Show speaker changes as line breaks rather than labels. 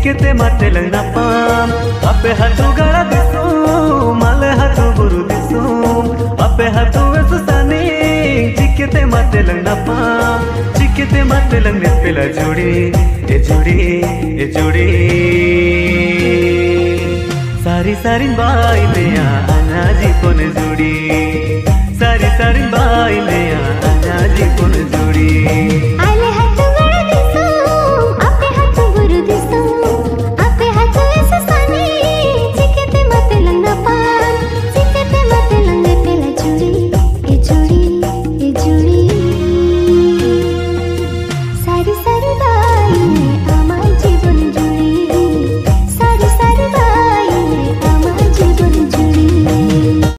चिकेते माते लंगना पाम अपे हाथू गड़ा दिसू माले हाथू बुरु दिसू अपे हाथू सुसानी चिकेते माते लंगना पाम चिकेते माते लंगने पेला जोड़ी ए जोड़ी ए जोड़ी सारी सारी बाई दिया